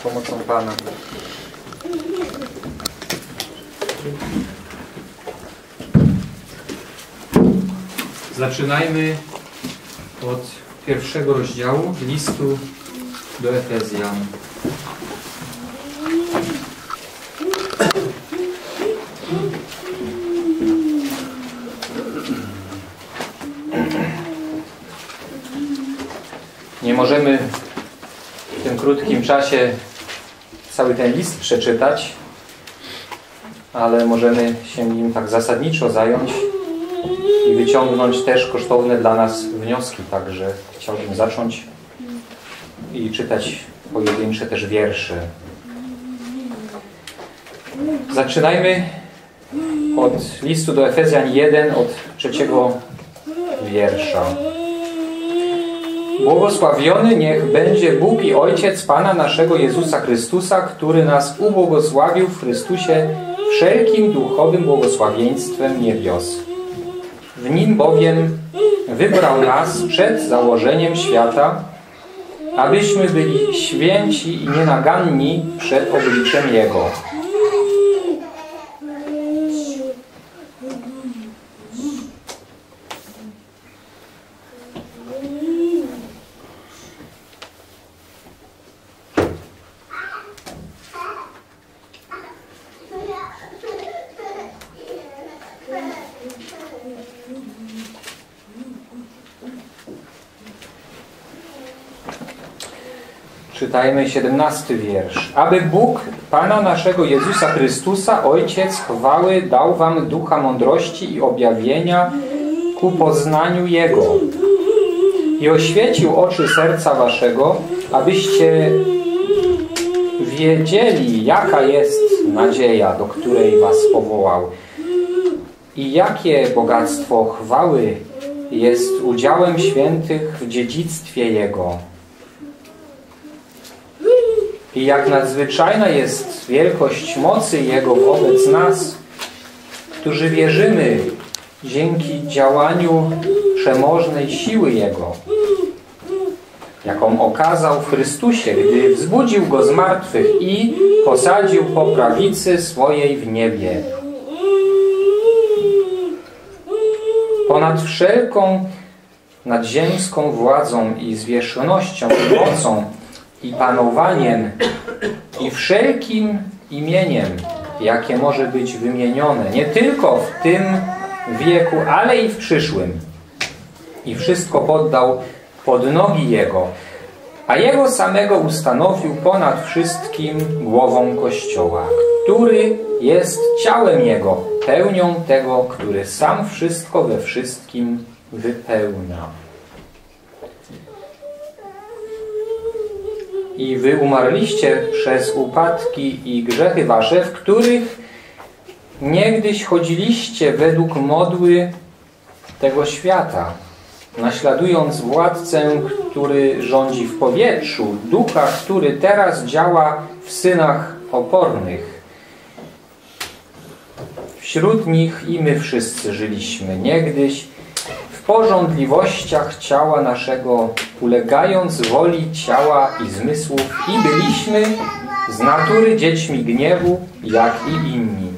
pomocą Pana. Zaczynajmy od pierwszego rozdziału listu do Efezjan. Nie możemy w tym krótkim czasie cały ten list przeczytać, ale możemy się nim tak zasadniczo zająć i wyciągnąć też kosztowne dla nas wnioski. Także chciałbym zacząć i czytać pojedyncze też wiersze. Zaczynajmy od listu do Efezjan 1, od 3 wiersza. Błogosławiony niech będzie Bóg i Ojciec Pana naszego Jezusa Chrystusa, który nas ubłogosławił w Chrystusie wszelkim duchowym błogosławieństwem niebios. W Nim bowiem wybrał nas przed założeniem świata, abyśmy byli święci i nienaganni przed obliczem Jego. Czytajmy 17 wiersz. Aby Bóg Pana naszego Jezusa Chrystusa, Ojciec chwały, dał wam ducha mądrości i objawienia ku poznaniu Jego i oświecił oczy serca waszego, abyście wiedzieli, jaka jest nadzieja, do której was powołał i jakie bogactwo chwały jest udziałem świętych w dziedzictwie Jego. I jak nadzwyczajna jest wielkość mocy Jego wobec nas, którzy wierzymy dzięki działaniu przemożnej siły Jego, jaką okazał w Chrystusie, gdy wzbudził Go z martwych i posadził po prawicy swojej w niebie. Ponad wszelką nadziemską władzą i zwierzchnością i mocą i panowaniem i wszelkim imieniem, jakie może być wymienione, nie tylko w tym wieku, ale i w przyszłym. I wszystko poddał pod nogi Jego, a Jego samego ustanowił ponad wszystkim głową Kościoła, który jest ciałem Jego, pełnią tego, który sam wszystko we wszystkim wypełnia. I wy umarliście przez upadki i grzechy wasze, w których niegdyś chodziliście według modły tego świata, naśladując władcę, który rządzi w powietrzu, ducha, który teraz działa w synach opornych. Wśród nich i my wszyscy żyliśmy niegdyś w porządliwościach ciała naszego, ulegając woli ciała i zmysłów, i byliśmy z natury dziećmi gniewu, jak i inni.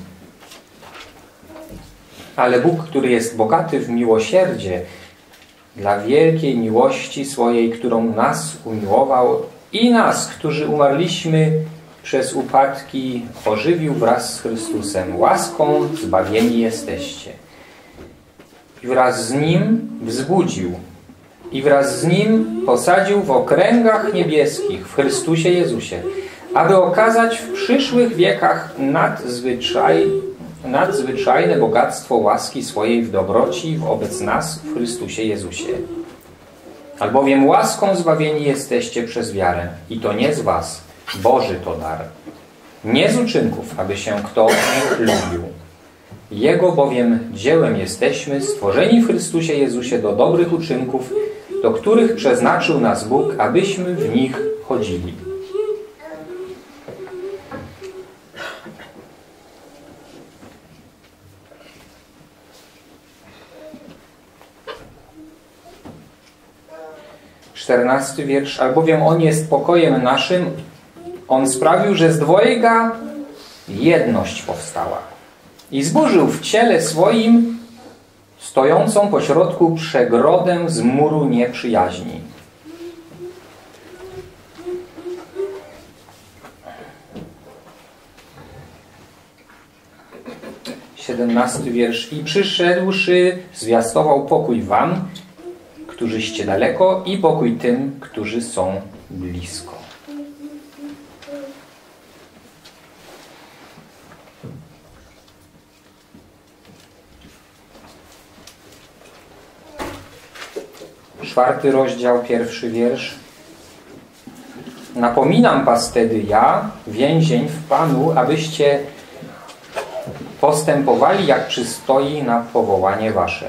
Ale Bóg, który jest bogaty w miłosierdzie, dla wielkiej miłości swojej, którą nas umiłował i nas, którzy umarliśmy przez upadki, ożywił wraz z Chrystusem. Łaską zbawieni jesteście. I wraz z Nim wzbudził i wraz z Nim posadził w okręgach niebieskich w Chrystusie Jezusie, aby okazać w przyszłych wiekach nadzwyczajne bogactwo łaski swojej w dobroci wobec nas w Chrystusie Jezusie. Albowiem łaską zbawieni jesteście przez wiarę i to nie z was, Boży to dar, nie z uczynków, aby się kto nie chlubił. Jego bowiem dziełem jesteśmy, stworzeni w Chrystusie Jezusie do dobrych uczynków, do których przeznaczył nas Bóg, abyśmy w nich chodzili. XIV wiersz. Albowiem On jest pokojem naszym, On sprawił, że z dwojga jedność powstała i zburzył w ciele swoim stojącą pośrodku przegrodę z muru nieprzyjaźni. Siedemnasty wiersz. I przyszedłszy, zwiastował pokój wam, którzyście daleko, i pokój tym, którzy są blisko. Czwarty rozdział, pierwszy wiersz. Napominam was tedy ja, więzień w Panu, abyście postępowali, jak przystoi na powołanie wasze.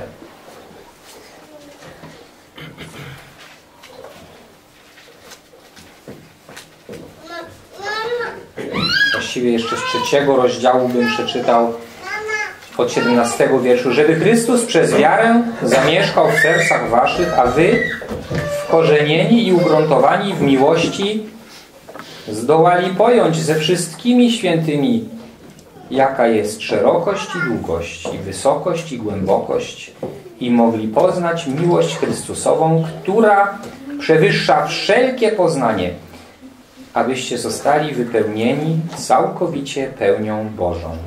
Właściwie jeszcze z trzeciego rozdziału bym przeczytał od 17 wierszu. Żeby Chrystus przez wiarę zamieszkał w sercach waszych, a wy wkorzenieni i ugruntowani w miłości zdołali pojąć ze wszystkimi świętymi, jaka jest szerokość i długość, i wysokość i głębokość, i mogli poznać miłość Chrystusową, która przewyższa wszelkie poznanie, abyście zostali wypełnieni całkowicie pełnią Bożą.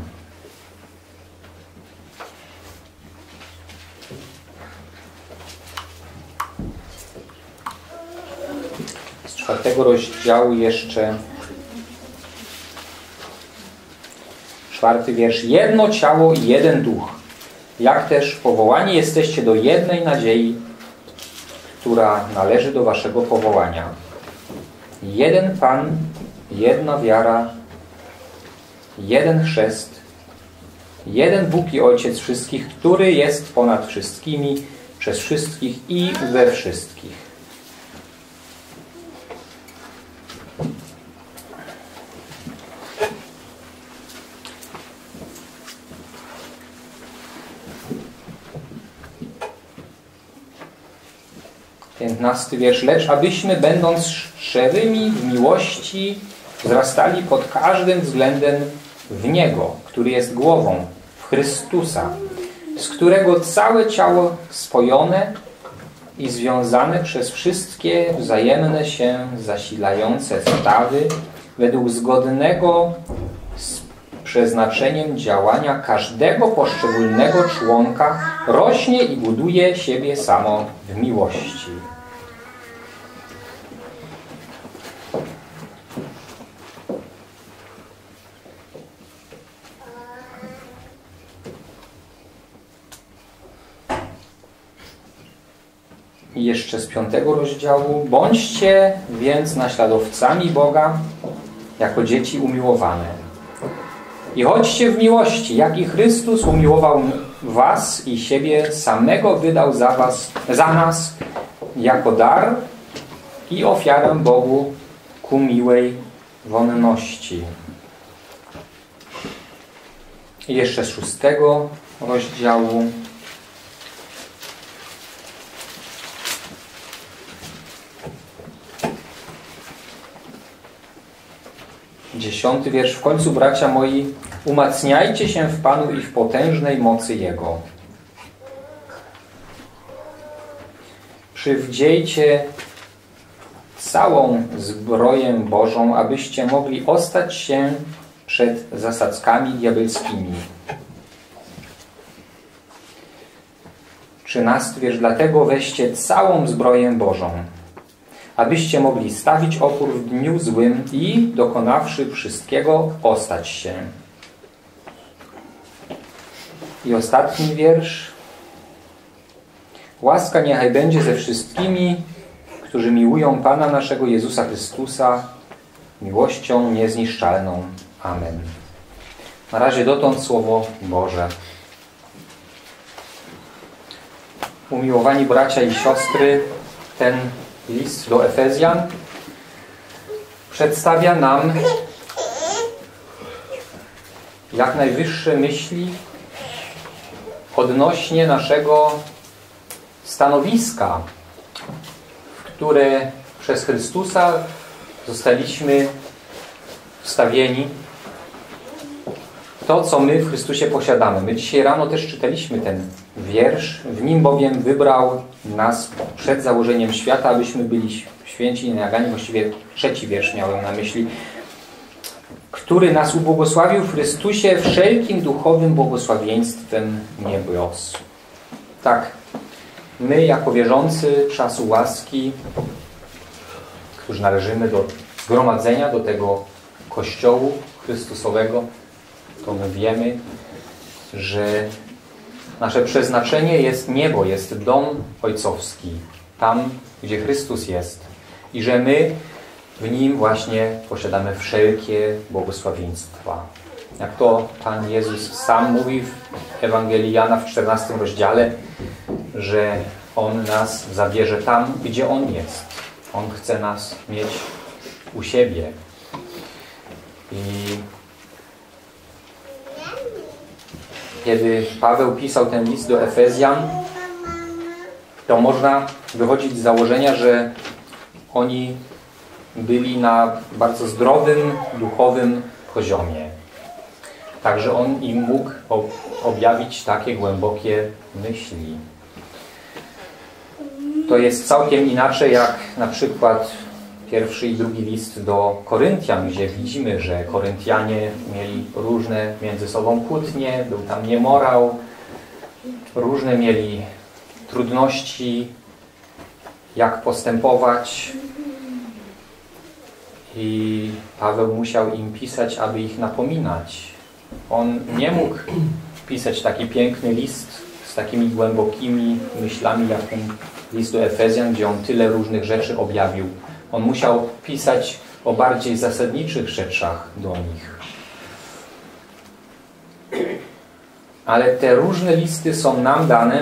Z czwartego rozdziału jeszcze czwarty wiersz. Jedno ciało i jeden duch, jak też powołani jesteście do jednej nadziei, która należy do waszego powołania. Jeden Pan, jedna wiara, jeden chrzest, jeden Bóg i Ojciec wszystkich, który jest ponad wszystkimi, przez wszystkich i we wszystkich. Piętnasty wiersz. Lecz abyśmy, będąc szczerymi w miłości, wzrastali pod każdym względem w Niego, który jest głową, w Chrystusa, z którego całe ciało spojone i związane przez wszystkie wzajemne się zasilające stawy, według zgodnego z przeznaczeniem działania każdego poszczególnego członka, rośnie i buduje siebie samo w miłości. I jeszcze z 5 rozdziału. Bądźcie więc naśladowcami Boga jako dzieci umiłowane. I chodźcie w miłości, jak i Chrystus umiłował was i siebie samego wydał za nas jako dar i ofiarę Bogu ku miłej wonności. I jeszcze z 6 rozdziału. 10 wiersz. W końcu, bracia moi, umacniajcie się w Panu i w potężnej mocy Jego. Przywdziejcie całą zbroję Bożą, abyście mogli ostać się przed zasadzkami diabelskimi. 13 wiersz. Dlatego weźcie całą zbroję Bożą, abyście mogli stawić opór w dniu złym i, dokonawszy wszystkiego, ostać się. I ostatni wiersz. Łaska niechaj będzie ze wszystkimi, którzy miłują Pana naszego Jezusa Chrystusa miłością niezniszczalną. Amen. Na razie dotąd Słowo Boże. Umiłowani bracia i siostry, ten list do Efezjan przedstawia nam jak najwyższe myśli odnośnie naszego stanowiska, w które przez Chrystusa zostaliśmy wstawieni. To, co my w Chrystusie posiadamy. My dzisiaj rano też czytaliśmy ten wiersz. W nim bowiem wybrał nas przed założeniem świata, abyśmy byli święci i nienaganni. Właściwie trzeci wiersz miałem na myśli. Który nas ubłogosławił w Chrystusie wszelkim duchowym błogosławieństwem niebios. Tak, my jako wierzący czasu łaski, którzy należymy do zgromadzenia, do tego Kościołu Chrystusowego, to my wiemy, że nasze przeznaczenie jest niebo, jest dom ojcowski, tam, gdzie Chrystus jest i że my w Nim właśnie posiadamy wszelkie błogosławieństwa. Jak to Pan Jezus sam mówi w Ewangelii Jana w 14 rozdziale, że On nas zabierze tam, gdzie On jest. On chce nas mieć u siebie. I kiedy Paweł pisał ten list do Efezjan, to można wychodzić z założenia, że oni byli na bardzo zdrowym, duchowym poziomie. Także on im mógł objawić takie głębokie myśli. To jest całkiem inaczej jak na przykład pierwszy i drugi list do Koryntian, gdzie widzimy, że Koryntianie mieli różne między sobą kłótnie, był tam niemorał, różne mieli trudności, jak postępować. I Paweł musiał im pisać, aby ich napominać. On nie mógł pisać taki piękny list z takimi głębokimi myślami, jak ten list do Efezjan, gdzie on tyle różnych rzeczy objawił. On musiał pisać o bardziej zasadniczych rzeczach do nich. Ale te różne listy są nam dane,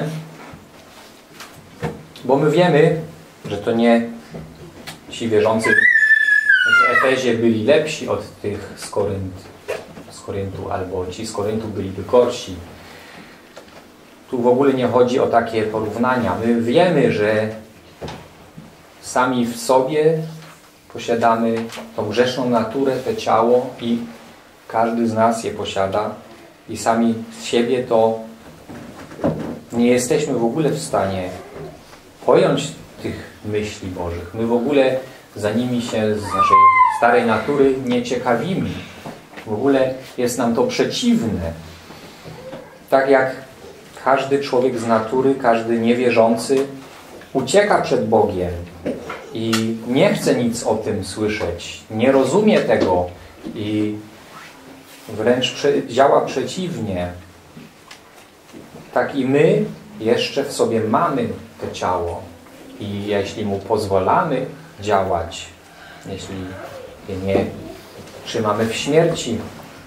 bo my wiemy, że to nie ci wierzący w Efezie byli lepsi od tych z Koryntu, albo ci z Koryntu byliby gorsi. Tu w ogóle nie chodzi o takie porównania. My wiemy, że sami w sobie posiadamy tą grzeszną naturę, to ciało i każdy z nas je posiada i sami z siebie to nie jesteśmy w ogóle w stanie pojąć tych myśli Bożych. My w ogóle za nimi się z naszej starej natury nie ciekawimy. W ogóle jest nam to przeciwne. Tak jak każdy człowiek z natury, każdy niewierzący ucieka przed Bogiem i nie chce nic o tym słyszeć, nie rozumie tego i wręcz działa przeciwnie. Tak i my jeszcze w sobie mamy to ciało i jeśli mu pozwalamy działać, jeśli je nie trzymamy w śmierci,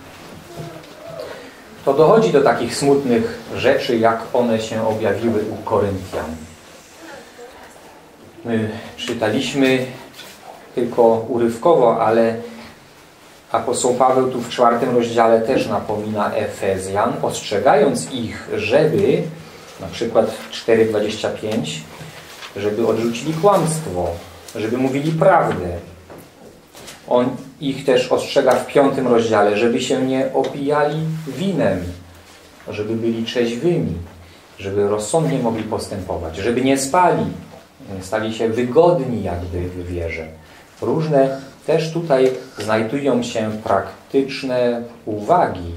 to dochodzi do takich smutnych rzeczy, jak one się objawiły u Koryntian. My czytaliśmy tylko urywkowo, ale apostoł Paweł tu w 4 rozdziale też napomina Efezjan, ostrzegając ich, żeby, na przykład 4:25, żeby odrzucili kłamstwo, żeby mówili prawdę. On ich też ostrzega w 5 rozdziale, żeby się nie opijali winem, żeby byli trzeźwymi, żeby rozsądnie mogli postępować, żeby nie spali, stali się wygodni jakby w wierze. Różne też tutaj znajdują się praktyczne uwagi.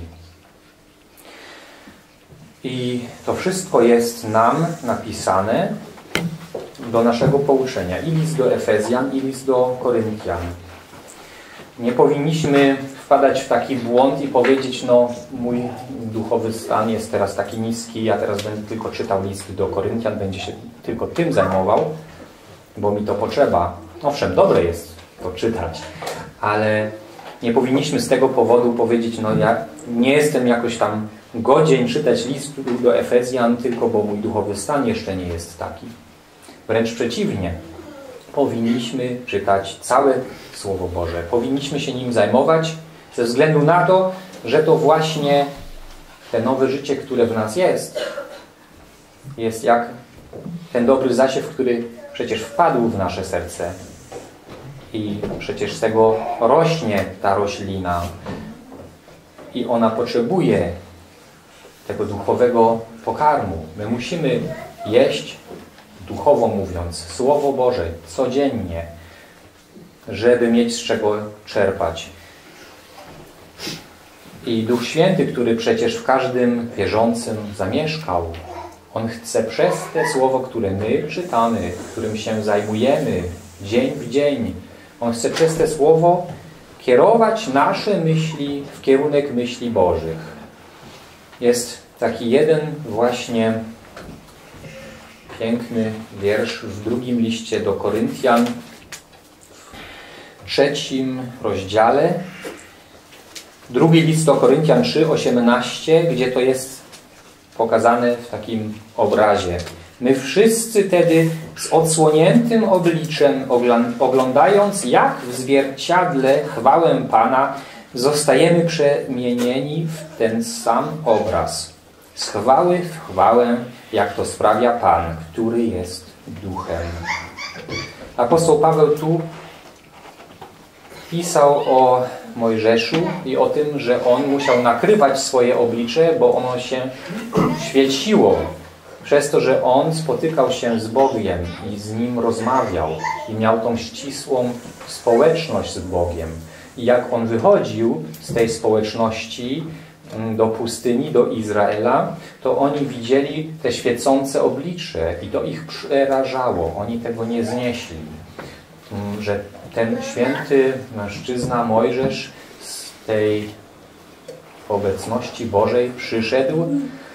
I to wszystko jest nam napisane do naszego pouczenia. I list do Efezjan, i list do Koryntian. Nie powinniśmy wpadać w taki błąd i powiedzieć, no mój duchowy stan jest teraz taki niski, ja teraz będę tylko czytał list do Koryntian, będzie się tylko tym zajmował, bo mi to potrzeba. Owszem, dobre jest to czytać, ale nie powinniśmy z tego powodu powiedzieć, no ja nie jestem jakoś tam godzien czytać list do Efezjan, tylko bo mój duchowy stan jeszcze nie jest taki. Wręcz przeciwnie. Powinniśmy czytać całe Słowo Boże. Powinniśmy się nim zajmować ze względu na to, że to właśnie te nowe życie, które w nas jest jak ten dobry zasiew, który przecież wpadł w nasze serce I przecież z tego rośnie ta roślina. I ona potrzebuje tego duchowego pokarmu. My musimy jeść, duchowo mówiąc, Słowo Boże codziennie, żeby mieć z czego czerpać. I Duch Święty, który przecież w każdym wierzącym zamieszkał, On chce przez te Słowo, które my czytamy, którym się zajmujemy dzień w dzień, On chce przez te Słowo kierować nasze myśli w kierunek myśli Bożych. Jest taki jeden właśnie piękny wiersz w drugim liście do Koryntian, w 3 rozdziale. Drugi list do Koryntian 3:18, gdzie to jest pokazane w takim obrazie. My wszyscy tedy z odsłoniętym obliczem, oglądając jak w zwierciadle chwałę Pana, zostajemy przemienieni w ten sam obraz. Z chwały w chwałę, jak to sprawia Pan, który jest Duchem. Apostoł Paweł tu pisał o Mojżeszu i o tym, że on musiał nakrywać swoje oblicze, bo ono się świeciło. Przez to, że on spotykał się z Bogiem i z Nim rozmawiał i miał tą ścisłą społeczność z Bogiem. I jak on wychodził z tej społeczności do pustyni, do Izraela, to oni widzieli te świecące oblicze i to ich przerażało. Oni tego nie znieśli. Że ten święty mężczyzna Mojżesz z tej obecności Bożej przyszedł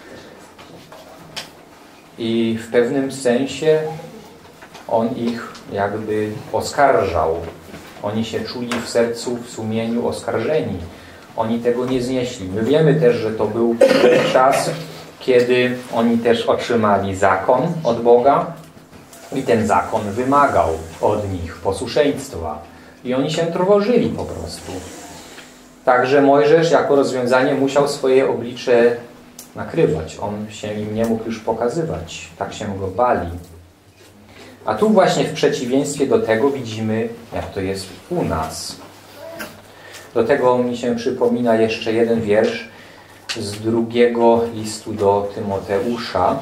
i w pewnym sensie on ich jakby oskarżał. Oni się czuli w sercu, w sumieniu oskarżeni. Oni tego nie znieśli. My wiemy też, że to był czas, kiedy oni też otrzymali zakon od Boga i ten zakon wymagał od nich posłuszeństwa. I oni się trwożyli po prostu. Także Mojżesz jako rozwiązanie musiał swoje oblicze nakrywać. On się im nie mógł już pokazywać. Tak się go bali. A tu właśnie w przeciwieństwie do tego widzimy, jak to jest u nas. Do tego mi się przypomina jeszcze jeden wiersz z 2 listu do Tymoteusza,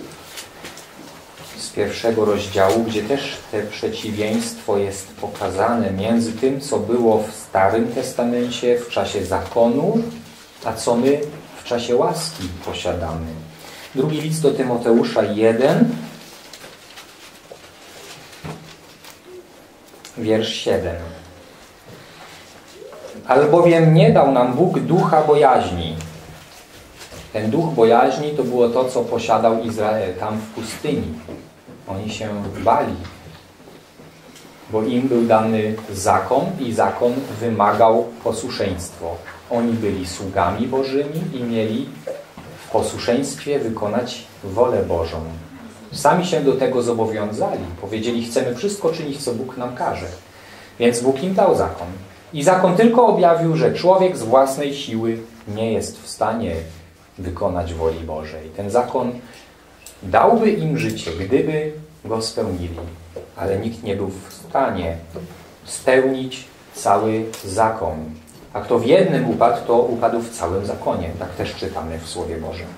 z 1 rozdziału, gdzie też te przeciwieństwo jest pokazane między tym, co było w Starym Testamencie w czasie zakonu, a co my w czasie łaski posiadamy. 2 list do Tymoteusza 1, wiersz 7. Albowiem nie dał nam Bóg ducha bojaźni. Ten duch bojaźni to było to, co posiadał Izrael tam w pustyni. Oni się bali, bo im był dany zakon i zakon wymagał posłuszeństwo. Oni byli sługami Bożymi i mieli w posłuszeństwie wykonać wolę Bożą. Sami się do tego zobowiązali. Powiedzieli, chcemy wszystko czynić, co Bóg nam każe. Więc Bóg im dał zakon. I zakon tylko objawił, że człowiek z własnej siły nie jest w stanie wykonać woli Bożej. Ten zakon dałby im życie, gdyby go spełnili. Ale nikt nie był w stanie spełnić cały zakon. A kto w jednym upadł, to upadł w całym zakonie. Tak też czytamy w Słowie Bożym.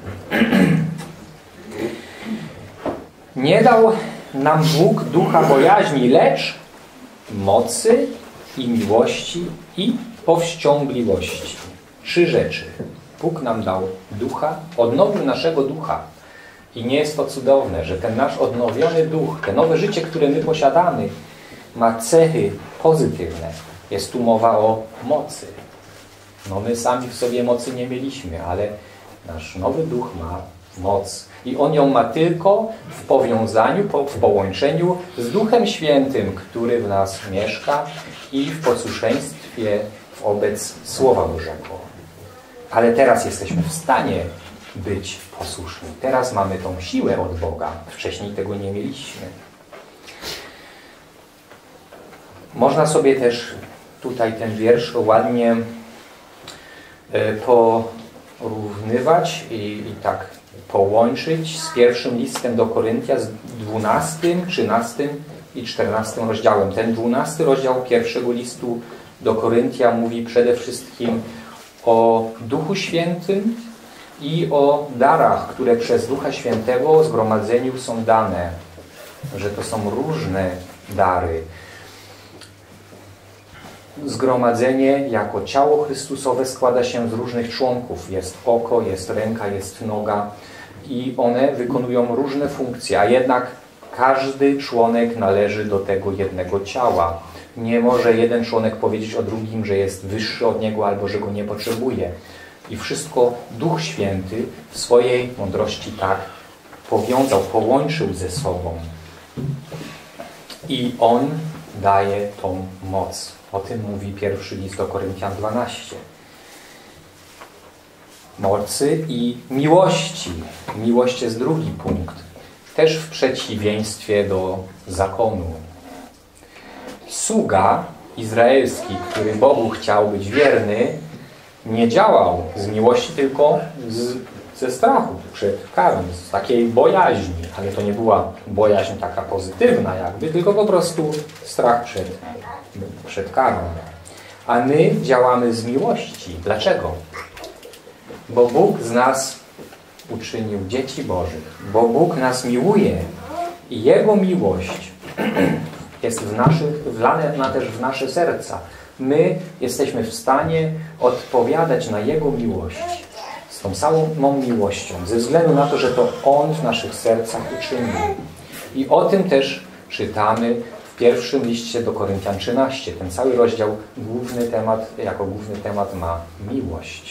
Nie dał nam Bóg ducha bojaźni, lecz mocy i miłości i powściągliwości. 3 rzeczy. Bóg nam dał ducha, odnowił naszego ducha. I nie jest to cudowne, że ten nasz odnowiony duch, te nowe życie, które my posiadamy, ma cechy pozytywne. Jest tu mowa o mocy. No my sami w sobie mocy nie mieliśmy, ale nasz nowy duch ma moc. I on ją ma tylko w powiązaniu, w połączeniu z Duchem Świętym, który w nas mieszka i w posłuszeństwie wobec Słowa Bożego. Ale teraz jesteśmy w stanie być posłuszni. Teraz mamy tą siłę od Boga. Wcześniej tego nie mieliśmy. Można sobie też tutaj ten wiersz ładnie porównywać i tak połączyć z 1 listem do Koryntia, z 12, 13 i 14 rozdziałem. Ten 12 rozdział pierwszego listu do Koryntian mówi przede wszystkim o Duchu Świętym i o darach, które przez Ducha Świętego zgromadzeniu są dane. Że to są różne dary. Zgromadzenie jako ciało Chrystusowe składa się z różnych członków. Jest oko, jest ręka, jest noga i one wykonują różne funkcje, a jednak każdy członek należy do tego jednego ciała. Nie może jeden członek powiedzieć o drugim, że jest wyższy od niego albo że go nie potrzebuje. I wszystko Duch Święty w swojej mądrości tak powiązał, połączył ze sobą. I On daje tą moc. O tym mówi pierwszy list do Koryntian 12. Mocy i miłości. Miłość jest drugi punkt. Też w przeciwieństwie do zakonu. Sługa izraelski, który Bogu chciał być wierny, nie działał z miłości, tylko ze strachu przed karą, z takiej bojaźni. Ale to nie była bojaźń taka pozytywna jakby, tylko po prostu strach przed karą. A my działamy z miłości. Dlaczego? Bo Bóg z nas uczynił dzieci Bożych. Bo Bóg nas miłuje i Jego miłość jest wlana też w nasze serca. My jesteśmy w stanie odpowiadać na Jego miłość z tą samą miłością, ze względu na to, że to On w naszych sercach uczynił. I o tym też czytamy w pierwszym liście do Koryntian 13. Ten cały rozdział jako główny temat ma miłość.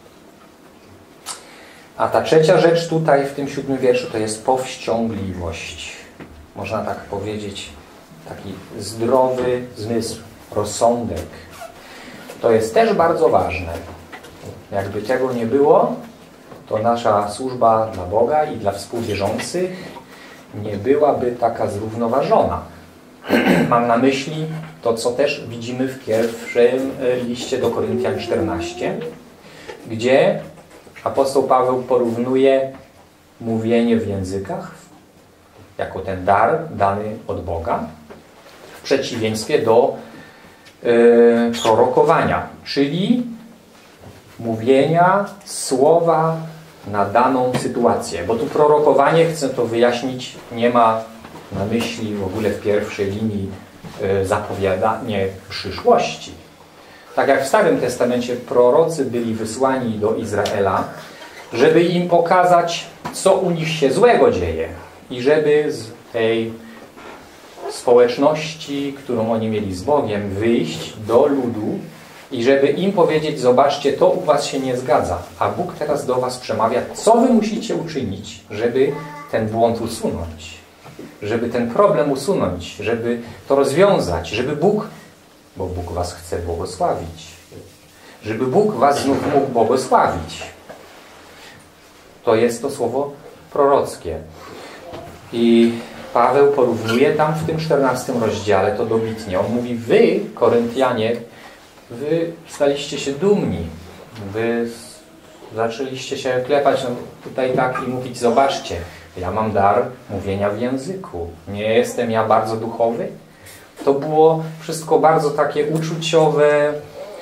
A ta trzecia rzecz tutaj w tym 7 wierszu to jest powściągliwość. Można tak powiedzieć, taki zdrowy zmysł, rozsądek. To jest też bardzo ważne. Jakby tego nie było, to nasza służba dla Boga i dla współwierzących nie byłaby taka zrównoważona. Mam na myśli to, co też widzimy w pierwszym liście do Koryntian 14, gdzie apostoł Paweł porównuje mówienie w językach jako ten dar dany od Boga w przeciwieństwie do prorokowania, czyli mówienia słowa na daną sytuację. Bo tu prorokowanie, chcę to wyjaśnić, nie ma na myśli w ogóle w pierwszej linii zapowiadanie przyszłości. Tak jak w Starym Testamencie prorocy byli wysłani do Izraela, żeby im pokazać, co u nich się złego dzieje i żeby z tej społeczności, którą oni mieli z Bogiem, wyjść do ludu i żeby im powiedzieć, zobaczcie, to u was się nie zgadza, a Bóg teraz do was przemawia, co wy musicie uczynić, żeby ten błąd usunąć, żeby ten problem usunąć, żeby to rozwiązać, żeby Bóg, bo Bóg was chce błogosławić, żeby Bóg was znów mógł błogosławić. To jest to słowo prorockie. I Paweł porównuje tam w tym 14 rozdziale to dobitnie. On mówi, wy, Koryntianie, wy staliście się dumni. Wy zaczęliście się klepać tutaj tak i mówić, zobaczcie, ja mam dar mówienia w języku. Nie jestem ja bardzo duchowy? To było wszystko bardzo takie uczuciowe,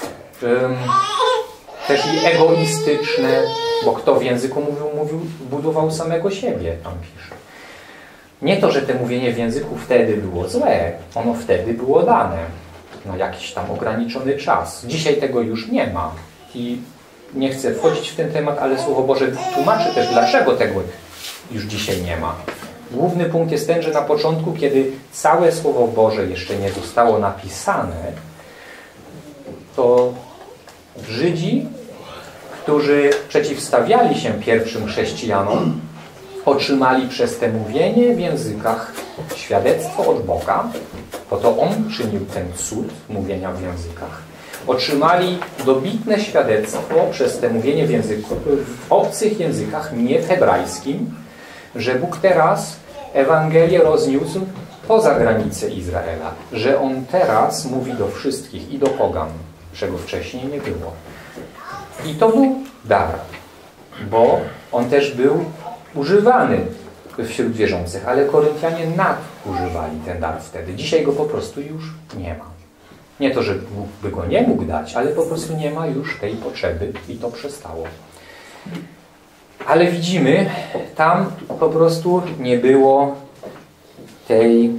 też i egoistyczne, bo kto w języku mówił, budował samego siebie, tam pisze. Nie to, że to mówienie w języku wtedy było złe, ono wtedy było dane na jakiś tam ograniczony czas. Dzisiaj tego już nie ma i nie chcę wchodzić w ten temat, ale Słowo Boże tłumaczy też, dlaczego tego już dzisiaj nie ma. Główny punkt jest ten, że na początku, kiedy całe Słowo Boże jeszcze nie zostało napisane, to Żydzi, którzy przeciwstawiali się pierwszym chrześcijanom, otrzymali przez te mówienie w językach świadectwo od Boga, bo to On czynił ten cud mówienia w językach. Otrzymali dobitne świadectwo przez te mówienie w obcych językach, nie w hebrajskim, że Bóg teraz Ewangelię rozniósł poza granice Izraela, że On teraz mówi do wszystkich i do pogan, czego wcześniej nie było. I to był dar, bo on też był używany wśród wierzących, ale Koryntianie używali ten dar wtedy. Dzisiaj go po prostu już nie ma. Nie to, że Bóg by go nie mógł dać, ale po prostu nie ma już tej potrzeby i to przestało. Ale widzimy, tam po prostu nie było tej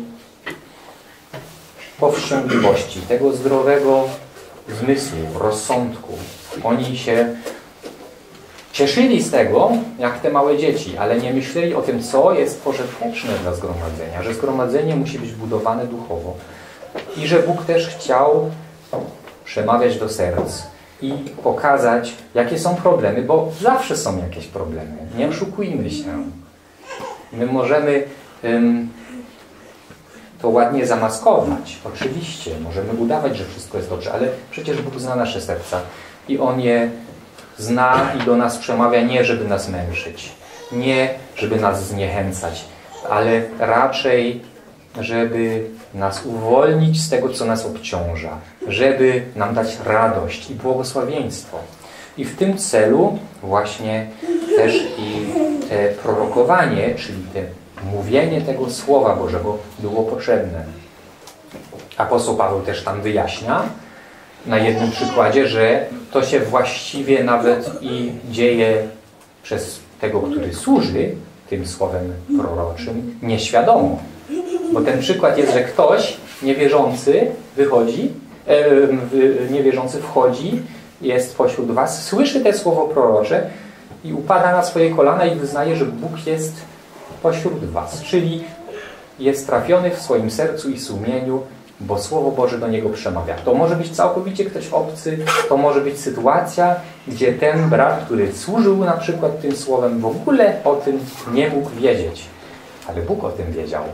powściągliwości, tego zdrowego zmysłu, rozsądku. Oni się cieszyli z tego, jak te małe dzieci, ale nie myśleli o tym, co jest pożyteczne dla zgromadzenia, że zgromadzenie musi być budowane duchowo i że Bóg też chciał przemawiać do serc i pokazać, jakie są problemy, bo zawsze są jakieś problemy. Nie oszukujmy się. My możemy to ładnie zamaskować. Oczywiście, możemy udawać, że wszystko jest dobrze, ale przecież Bóg zna nasze serca i On je zna i do nas przemawia nie, żeby nas męczyć, nie, żeby nas zniechęcać, ale raczej, żeby nas uwolnić z tego, co nas obciąża, żeby nam dać radość i błogosławieństwo. I w tym celu właśnie też i te prorokowanie, czyli te mówienie tego Słowa Bożego było potrzebne. Apostoł Paweł też tam wyjaśnia na jednym przykładzie, że to się właściwie nawet i dzieje przez tego, który służy tym słowem proroczym, nieświadomo. Bo ten przykład jest, że ktoś niewierzący wchodzi, jest pośród was, słyszy te słowo prorocze i upada na swoje kolana i wyznaje, że Bóg jest pośród was. Czyli jest trafiony w swoim sercu i sumieniu, bo Słowo Boże do niego przemawia. To może być całkowicie ktoś obcy, to może być sytuacja, gdzie ten brat, który służył na przykład tym słowem, w ogóle o tym nie mógł wiedzieć. Ale Bóg o tym wiedział.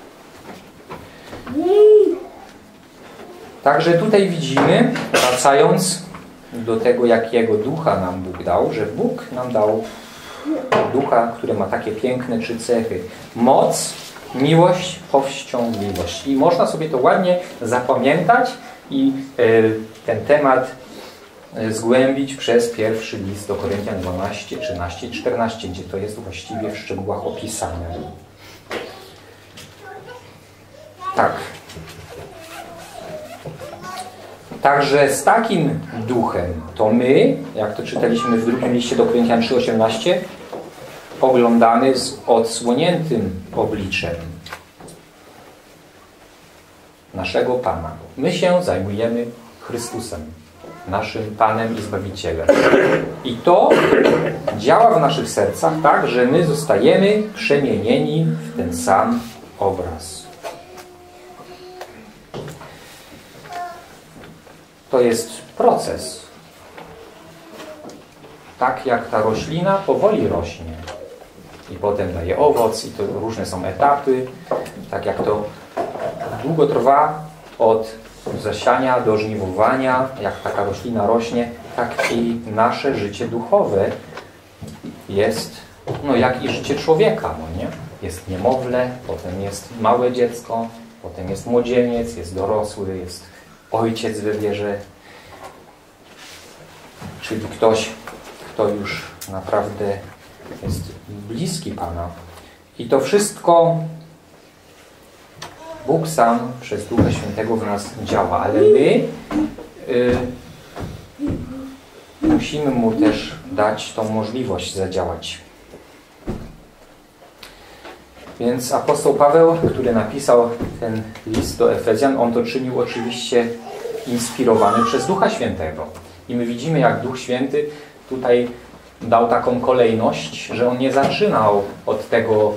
Także tutaj widzimy, wracając do tego, jakiego ducha nam Bóg dał, że Bóg nam dał ducha, który ma takie piękne 3 cechy. Moc, miłość, powściągliwość. I można sobie to ładnie zapamiętać i ten temat zgłębić przez pierwszy list do Koryntian 12, 13 i 14, gdzie to jest właściwie w szczegółach opisane. Tak. Także z takim duchem to my, jak to czytaliśmy w drugim liście do Koryntian 3:18, oglądamy z odsłoniętym obliczem naszego Pana. My się zajmujemy Chrystusem, naszym Panem i Zbawicielem. I to działa w naszych sercach tak, że my zostajemy przemienieni w ten sam obraz. To jest proces. Tak jak ta roślina powoli rośnie i potem daje owoc i to różne są etapy. Tak jak to długo trwa od zasiania do żniwowania, jak taka roślina rośnie, tak i nasze życie duchowe jest, no jak i życie człowieka, no nie? Jest niemowlę, potem jest małe dziecko, potem jest młodzieniec, jest dorosły, jest ojciec we wierze, czyli ktoś, kto już naprawdę jest bliski Pana. I to wszystko Bóg sam przez Ducha Świętego w nas działa, ale my musimy Mu też dać tą możliwość zadziałać. Więc apostoł Paweł, który napisał ten list do Efezjan, on to czynił oczywiście inspirowany przez Ducha Świętego. I my widzimy, jak Duch Święty tutaj dał taką kolejność, że on nie zaczynał od tego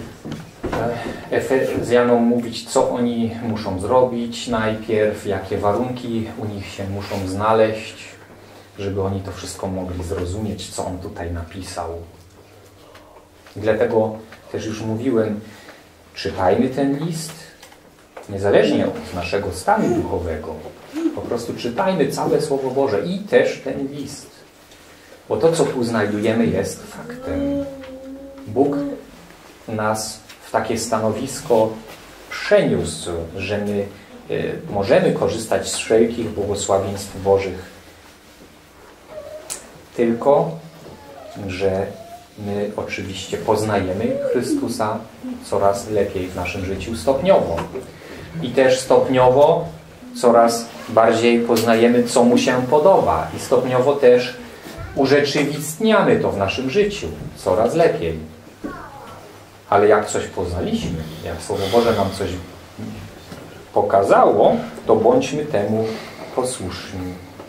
Efezjanom mówić, co oni muszą zrobić najpierw, jakie warunki u nich się muszą znaleźć, żeby oni to wszystko mogli zrozumieć, co on tutaj napisał. I dlatego też już mówiłem, czytajmy ten list, niezależnie od naszego stanu duchowego. Po prostu czytajmy całe Słowo Boże i też ten list. Bo to, co tu znajdujemy, jest faktem. Bóg nas w takie stanowisko przeniósł, że my możemy korzystać z wszelkich błogosławieństw Bożych. Tylko, że My oczywiście poznajemy Chrystusa coraz lepiej w naszym życiu stopniowo. I też stopniowo coraz bardziej poznajemy, co Mu się podoba. I stopniowo też urzeczywistniamy to w naszym życiu coraz lepiej. Ale jak coś poznaliśmy, jak Słowo Boże nam coś pokazało, to bądźmy temu posłuszni.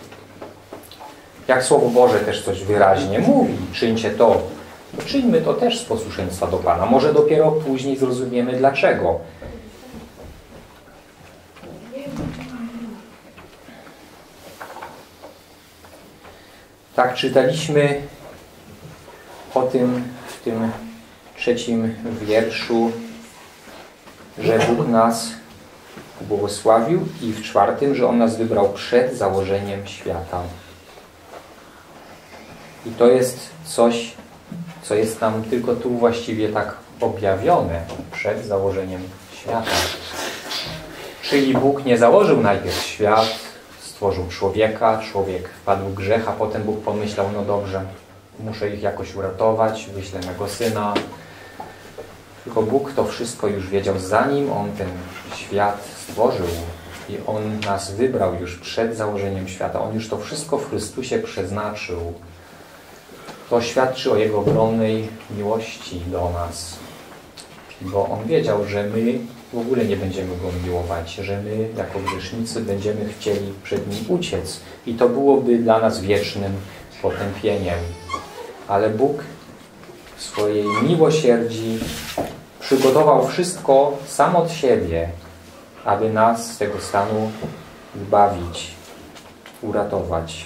Jak Słowo Boże też coś wyraźnie mówi, czyńcie to, czyńmy to też z posłuszeństwa do Pana. Może dopiero później zrozumiemy dlaczego. Tak czytaliśmy o tym w tym 3. wierszu, że Bóg nas błogosławił, i w 4., że On nas wybrał przed założeniem świata. I to jest coś, co jest nam tylko tu właściwie tak objawione przed założeniem świata. Czyli Bóg nie założył najpierw świat, stworzył człowieka, człowiek wpadł w grzech, a potem Bóg pomyślał, no dobrze, muszę ich jakoś uratować, wyślę mego Syna. Tylko Bóg to wszystko już wiedział, zanim On ten świat stworzył. I On nas wybrał już przed założeniem świata. On już to wszystko w Chrystusie przeznaczył. To świadczy o Jego ogromnej miłości do nas. Bo On wiedział, że my w ogóle nie będziemy Go miłować, że my jako grzesznicy będziemy chcieli przed Nim uciec. I to byłoby dla nas wiecznym potępieniem. Ale Bóg w swojej miłosierdzi przygotował wszystko sam od siebie, aby nas z tego stanu zbawić, uratować.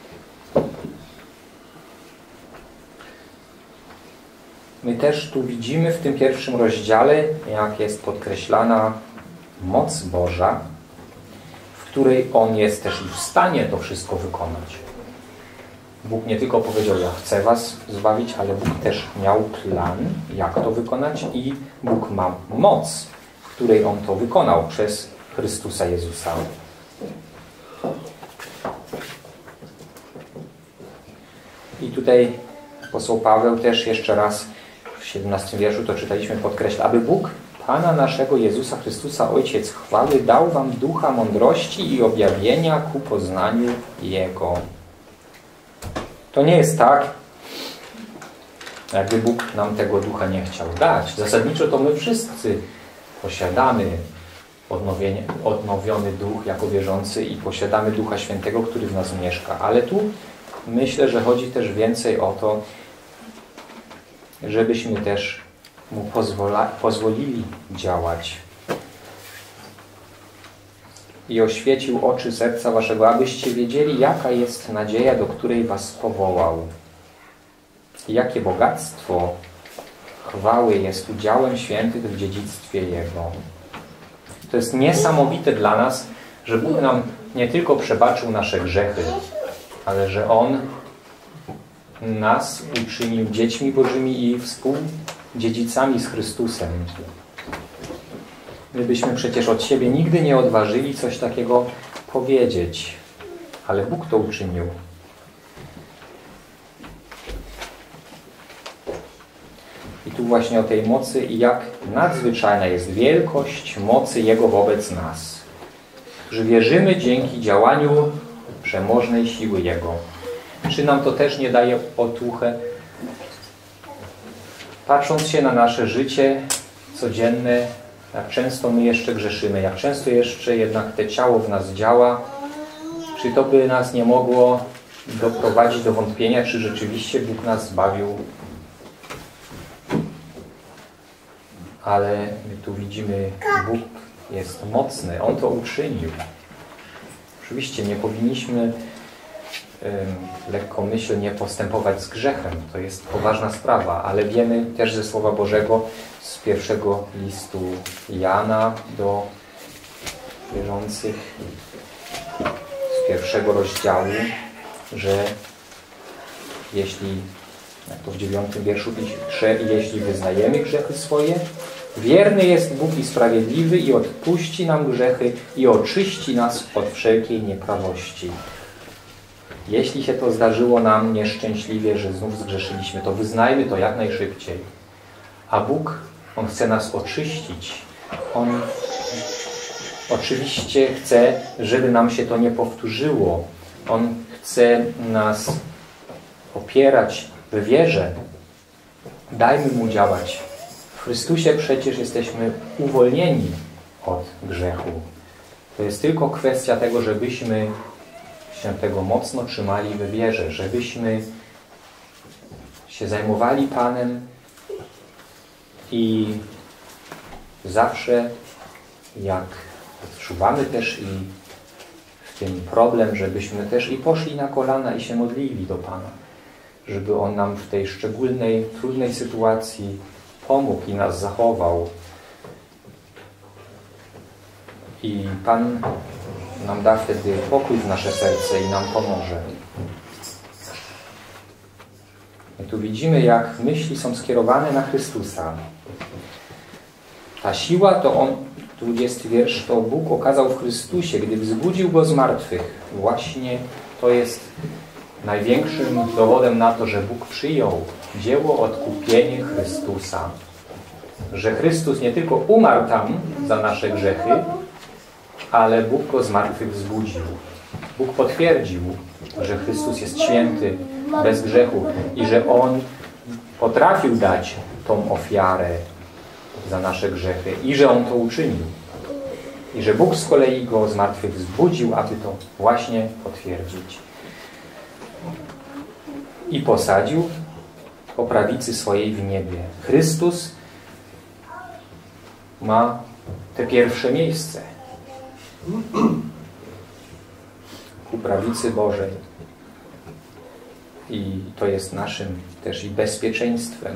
My też tu widzimy w tym 1. rozdziale, jak jest podkreślana moc Boża, w której On jest też w stanie to wszystko wykonać. Bóg nie tylko powiedział, ja chcę was zbawić, ale Bóg też miał plan, jak to wykonać, i Bóg ma moc, w której On to wykonał przez Chrystusa Jezusa. I tutaj apostoł Paweł też jeszcze raz w 17 wierszu, to czytaliśmy, podkreśla, aby Bóg Pana naszego Jezusa Chrystusa, Ojciec chwały, dał wam ducha mądrości i objawienia ku poznaniu Jego. To nie jest tak, jakby Bóg nam tego ducha nie chciał dać. Zasadniczo to my wszyscy posiadamy odnowiony duch jako wierzący i posiadamy Ducha Świętego, który w nas mieszka. Ale tu myślę, że chodzi też więcej o to, żebyśmy też Mu pozwolili działać. I oświecił oczy serca waszego, abyście wiedzieli, jaka jest nadzieja, do której was powołał. I jakie bogactwo chwały jest udziałem świętych w dziedzictwie Jego. To jest niesamowite dla nas, że Bóg nam nie tylko przebaczył nasze grzechy, ale że On nas uczynił dziećmi Bożymi i współdziedzicami z Chrystusem. My byśmy przecież od siebie nigdy nie odważyli coś takiego powiedzieć, ale Bóg to uczynił. I tu właśnie o tej mocy i jak nadzwyczajna jest wielkość mocy Jego wobec nas, którzy wierzymy dzięki działaniu przemożnej siły Jego. Czy nam to też nie daje otuchę? Patrząc się na nasze życie codzienne, jak często my jeszcze grzeszymy, jak często jeszcze jednak to ciało w nas działa, czy to by nas nie mogło doprowadzić do wątpienia, czy rzeczywiście Bóg nas zbawił? Ale my tu widzimy, Bóg jest mocny, On to uczynił. Oczywiście nie powinniśmy lekkomyślnie postępować z grzechem. To jest poważna sprawa, ale wiemy też ze Słowa Bożego, z pierwszego listu Jana do wierzących, z 1. rozdziału, że jeśli, jak to w 9 wierszu pisze, jeśli wyznajemy grzechy swoje, wierny jest Bóg i sprawiedliwy i odpuści nam grzechy i oczyści nas od wszelkiej nieprawości. Jeśli się to zdarzyło nam nieszczęśliwie, że znów zgrzeszyliśmy, to wyznajmy to jak najszybciej. A Bóg, On chce nas oczyścić. On oczywiście chce, żeby nam się to nie powtórzyło. On chce nas opierać w wierze. Dajmy Mu działać. W Chrystusie przecież jesteśmy uwolnieni od grzechu. To jest tylko kwestia tego, żebyśmy się tego mocno trzymali w wierze, żebyśmy się zajmowali Panem i zawsze jak odczuwamy też i w tym problem, żebyśmy też i poszli na kolana i się modlili do Pana, żeby On nam w tej szczególnej, trudnej sytuacji pomógł i nas zachował. I Pan nam da wtedy pokój w nasze serce i nam pomoże. I tu widzimy, jak myśli są skierowane na Chrystusa. Ta siła to On, 20 wiersz, to Bóg okazał w Chrystusie, gdy wzbudził Go z martwych. Właśnie to jest największym dowodem na to, że Bóg przyjął dzieło odkupienie Chrystusa. Że Chrystus nie tylko umarł tam za nasze grzechy, ale Bóg Go z martwych wzbudził. Bóg potwierdził, że Chrystus jest święty, bez grzechu i że On potrafił dać tą ofiarę za nasze grzechy i że On to uczynił. I że Bóg z kolei Go z martwych wzbudził, aby to właśnie potwierdzić. I posadził po prawicy swojej w niebie. Chrystus ma te pierwsze miejsce ku prawicy Bożej. I to jest naszym też i bezpieczeństwem.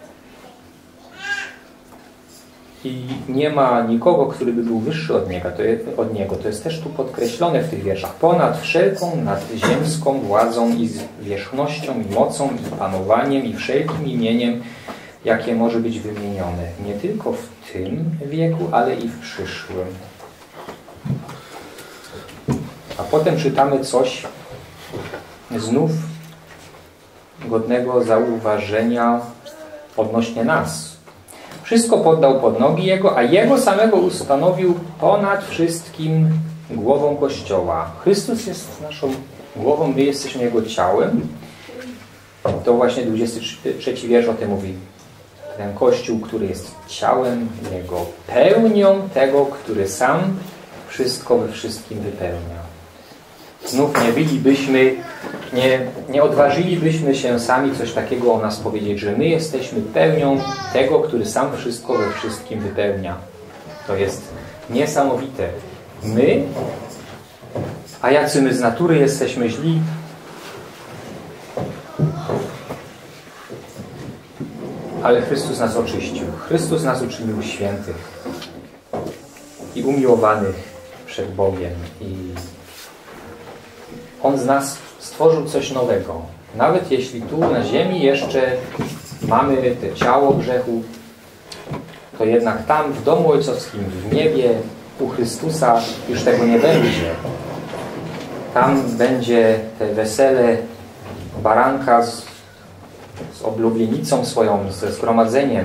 I nie ma nikogo, który by był wyższy od Niego. To jest też tu podkreślone w tych wierszach. Ponad wszelką nadziemską władzą i zwierzchnością i mocą i panowaniem i wszelkim imieniem, jakie może być wymienione. Nie tylko w tym wieku, ale i w przyszłym. A potem czytamy coś znów godnego zauważenia odnośnie nas. Wszystko poddał pod nogi Jego, a Jego samego ustanowił ponad wszystkim głową Kościoła. Chrystus jest naszą głową, my jesteśmy Jego ciałem. To właśnie 23 wiersz o tym mówi. Ten Kościół, który jest ciałem Jego, pełnią tego, który sam wszystko we wszystkim wypełnia. Znów nie bylibyśmy, nie odważylibyśmy się sami coś takiego o nas powiedzieć, że my jesteśmy pełnią tego, który sam wszystko we wszystkim wypełnia. To jest niesamowite. My, a jacy my z natury jesteśmy źli, ale Chrystus nas oczyścił. Chrystus nas uczynił świętych i umiłowanych przed Bogiem. I On z nas stworzył coś nowego. Nawet jeśli tu na ziemi jeszcze mamy te ciało grzechu, to jednak tam w domu ojcowskim, w niebie, u Chrystusa już tego nie będzie. Tam będzie te wesele baranka z oblubienicą swoją, ze zgromadzeniem.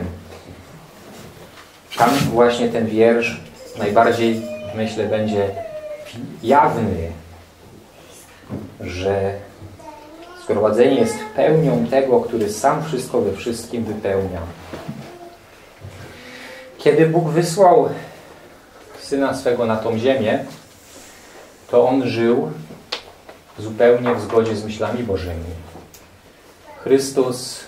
Tam właśnie ten wiersz najbardziej, myślę, będzie jawny, że zgromadzenie jest pełnią tego, który sam wszystko we wszystkim wypełnia. Kiedy Bóg wysłał Syna swego na tą ziemię, to On żył zupełnie w zgodzie z myślami Bożymi. Chrystus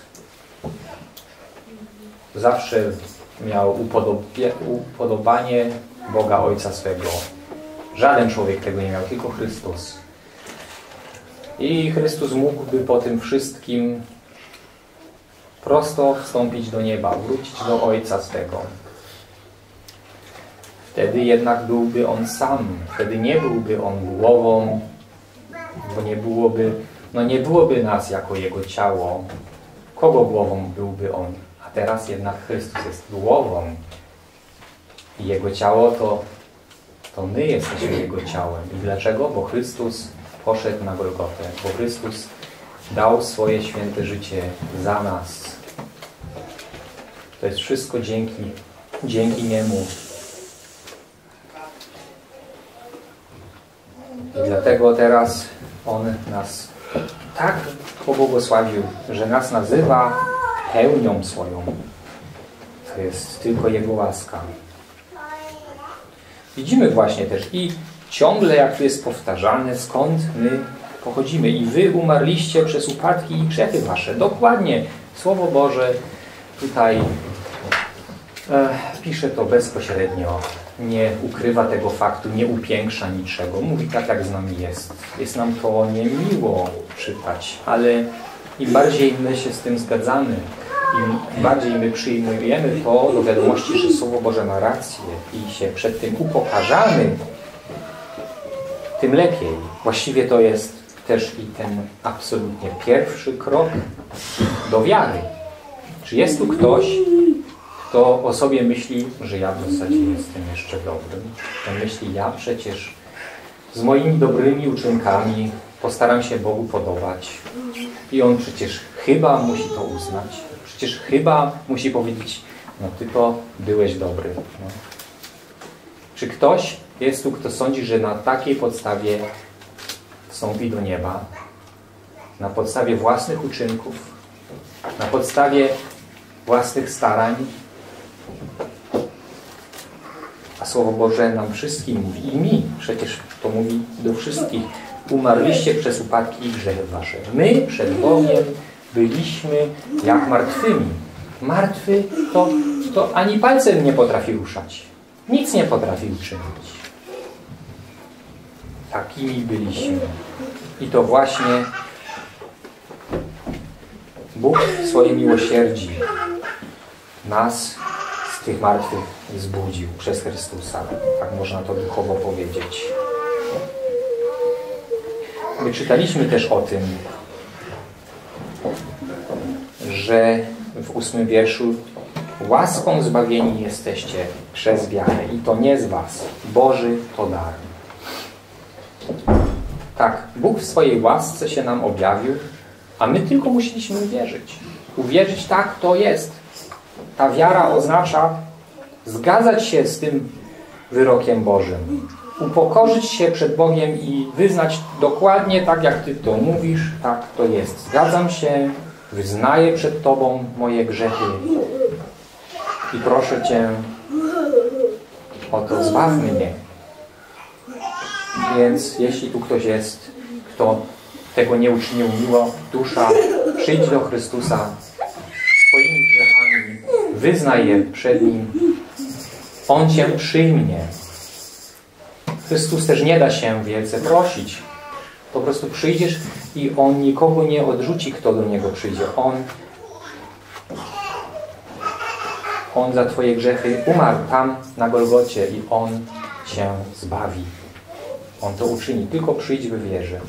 zawsze miał upodobanie Boga Ojca swego. Żaden człowiek tego nie miał, tylko Chrystus. I Chrystus mógłby po tym wszystkim prosto wstąpić do nieba, wrócić do Ojca swego. Wtedy jednak byłby On sam. Wtedy nie byłby On głową, bo nie byłoby nas jako Jego ciało. Kogo głową byłby On? A teraz jednak Chrystus jest głową. I Jego ciało to my jesteśmy Jego ciałem. I dlaczego? Bo Chrystus poszedł na Golgotę, bo Chrystus dał swoje święte życie za nas. To jest wszystko dzięki Niemu. I dlatego teraz On nas tak pobłogosławił, że nas nazywa pełnią swoją. To jest tylko Jego łaska. Widzimy właśnie też i ciągle, jak tu jest powtarzane, skąd my pochodzimy. I wy umarliście przez upadki i grzechy wasze. Dokładnie. Słowo Boże tutaj pisze to bezpośrednio. Nie ukrywa tego faktu, nie upiększa niczego. Mówi tak, jak z nami jest. Jest nam to niemiło czytać, ale im bardziej my się z tym zgadzamy, im bardziej my przyjmujemy to do wiadomości, że Słowo Boże ma rację i się przed tym upokarzamy, tym lepiej. Właściwie to jest też i ten absolutnie pierwszy krok do wiary. Czy jest tu ktoś, kto o sobie myśli, że ja w zasadzie jestem jeszcze dobrym? Kto myśli, ja przecież z moimi dobrymi uczynkami postaram się Bogu podobać. I On przecież chyba musi to uznać. Przecież chyba musi powiedzieć, no ty to byłeś dobry. No. Czy ktoś jest tu, kto sądzi, że na takiej podstawie wstąpi do nieba? Na podstawie własnych uczynków? Na podstawie własnych starań? A Słowo Boże nam wszystkim mówi, i mi przecież to mówi do wszystkich. Umarliście przez upadki i grzechy wasze. My przed Bogiem byliśmy jak martwymi. Martwy to ani palcem nie potrafi ruszać. Nic nie potrafi uczynić. Takimi byliśmy. I to właśnie Bóg w swojej miłosierdziu nas z tych martwych zbudził przez Chrystusa. Tak można to duchowo powiedzieć. My czytaliśmy też o tym, że w 8 wierszu łaską zbawieni jesteście przez wiarę i to nie z was. Boży to dar. Tak, Bóg w swojej łasce się nam objawił, a my tylko musieliśmy uwierzyć. Uwierzyć, tak, to jest. Ta wiara oznacza zgadzać się z tym wyrokiem Bożym. Upokorzyć się przed Bogiem i wyznać dokładnie tak, jak Ty to mówisz, tak to jest. Zgadzam się, wyznaję przed Tobą moje grzechy i proszę Cię o to, zbaw mnie. Więc jeśli tu ktoś jest, kto tego nie uczynił, miło dusza, przyjdź do Chrystusa swoimi grzechami, wyznaj je przed Nim. On Cię przyjmie. Chrystus też nie da się wielce prosić. Po prostu przyjdziesz i On nikogo nie odrzuci, kto do Niego przyjdzie. On za Twoje grzechy umarł tam na Golgocie i On Cię zbawi. On to uczyni. Tylko przyjdź w wierze.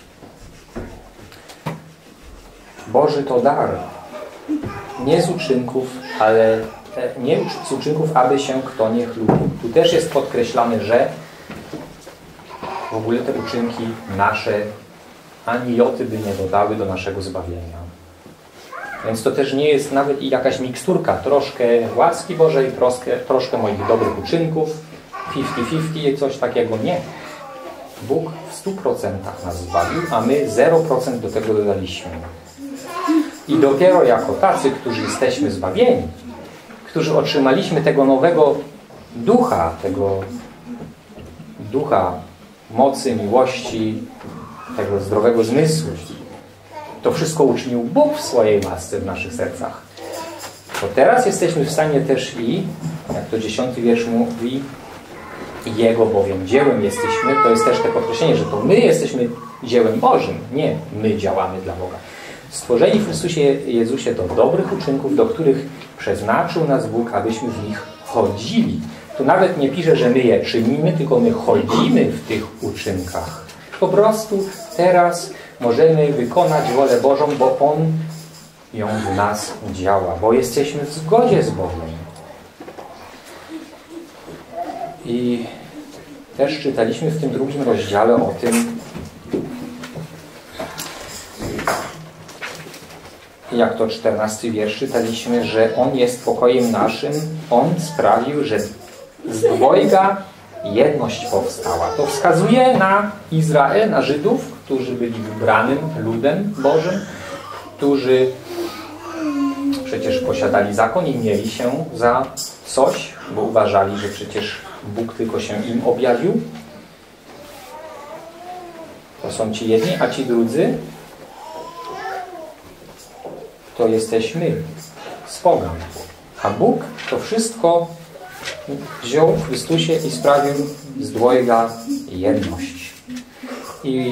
Boży to dar. Nie z uczynków, ale nie z uczynków, aby się kto nie chlubił. Tu też jest podkreślane, że w ogóle te uczynki nasze ani joty by nie dodały do naszego zbawienia. Więc to też nie jest nawet i jakaś miksturka. Troszkę łaski Bożej, troszkę moich dobrych uczynków, 50-50, coś takiego. Nie. Bóg w 100% nas zbawił, a my 0% do tego dodaliśmy. I dopiero jako tacy, którzy jesteśmy zbawieni, którzy otrzymaliśmy tego nowego ducha, tego ducha mocy, miłości, tego zdrowego zmysłu, to wszystko uczynił Bóg w swojej łasce w naszych sercach. To teraz jesteśmy w stanie też i, jak to 10 wiersz mówi, Jego bowiem dziełem jesteśmy, to jest też to podkreślenie, że to my jesteśmy dziełem Bożym, nie my działamy dla Boga. Stworzeni w Chrystusie Jezusie do dobrych uczynków, do których przeznaczył nas Bóg, abyśmy w nich chodzili. Tu nawet nie pisze, że my je czynimy, tylko my chodzimy w tych uczynkach. Po prostu teraz możemy wykonać wolę Bożą, bo On ją w nas działa, bo jesteśmy w zgodzie z Bogiem. I też czytaliśmy w tym 2 rozdziale o tym, jak to 14 wiersz czytaliśmy, że On jest pokojem naszym, On sprawił, że z dwojga jedność powstała. To wskazuje na Izrael, na Żydów, którzy byli wybranym ludem Bożym, którzy przecież posiadali zakon i mieli się za coś, bo uważali, że przecież Bóg tylko się im objawił. To są ci jedni, a ci drudzy to jesteśmy z pogan. A Bóg to wszystko wziął w Chrystusie i sprawił z dwojga jedność. I